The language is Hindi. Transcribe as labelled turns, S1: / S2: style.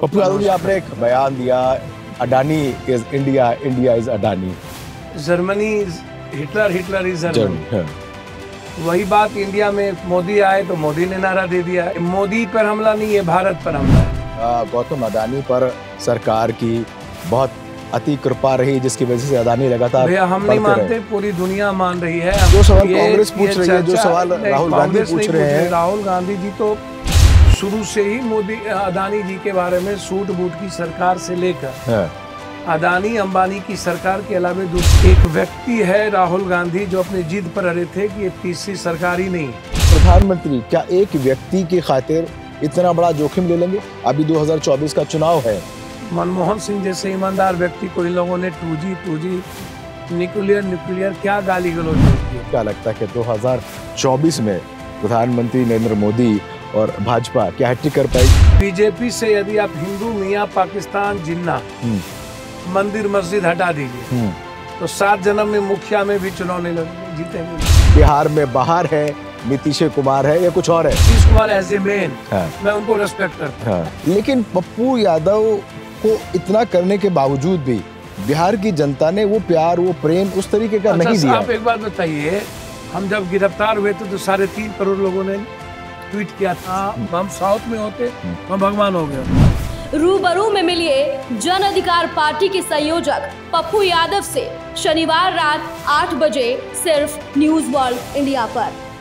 S1: पप्पू यादव जी, आपने एक बयान दिया, Adani is India, India is Adani.
S2: Germany Hitler, Hitler is Germany. वही बात इंडिया में मोदी आए तो मोदी ने नारा दे दिया। मोदी पर हमला नहीं है, भारत पर हमला है।
S1: गौतम अडानी पर सरकार की बहुत अति कृपा रही, जिसकी वजह से अडानी लगातार
S2: भैया हम नहीं मानते, पूरी दुनिया मान रही है।
S1: जो सवाल कांग्रेस पूछ रही है, जो सवाल राहुल गांधी पूछ रहे हैं,
S2: राहुल गांधी जी तो शुरू से ही मोदी अडानी जी के बारे में सूट बूट की सरकार से लेकर अडानी अंबानी की सरकार के अलावा एक व्यक्ति है राहुल गांधी जो अपनी जिद पर अड़े थे कि ये तीसरी सरकार ही नहीं।
S1: प्रधानमंत्री क्या एक व्यक्ति की खातिर इतना बड़ा जोखिम ले लेंगे? अभी 2024 का चुनाव है।
S2: मनमोहन सिंह जैसे ईमानदार व्यक्ति को इन लोगों ने 2G न्यूक्लियर क्या गाली गलौज की।
S1: क्या लगता है कि 2024 में प्रधानमंत्री नरेंद्र मोदी और भाजपा क्या हैट्रिक कर पाएगी?
S2: बीजेपी से यदि आप हिंदू मियाँ पाकिस्तान जिन्ना मंदिर मस्जिद हटा दीजिए तो 7 जन्म में मुखिया में भी चुनाव नहीं लड़ेंगे, जीतेंगे।
S1: बिहार में बाहर है, नीतीश कुमार है या कुछ और है?
S2: Nitish Kumar as a man, मैं उनको रेस्पेक्ट करता हूं।
S1: लेकिन पप्पू यादव को इतना करने के बावजूद भी बिहार की जनता ने वो प्यार, वो प्रेम उस तरीके का नहीं दिया।
S2: आप एक बात बताइए, हम जब गिरफ्तार हुए थे तो 3.5 करोड़ लोगों ने ट्वीट किया था हम साउथ में होते हम भगवान हो गए।
S3: रूबरू में मिलिए जन अधिकार पार्टी के संयोजक पप्पू यादव से शनिवार रात 8 बजे सिर्फ न्यूज़ वर्ल्ड इंडिया पर।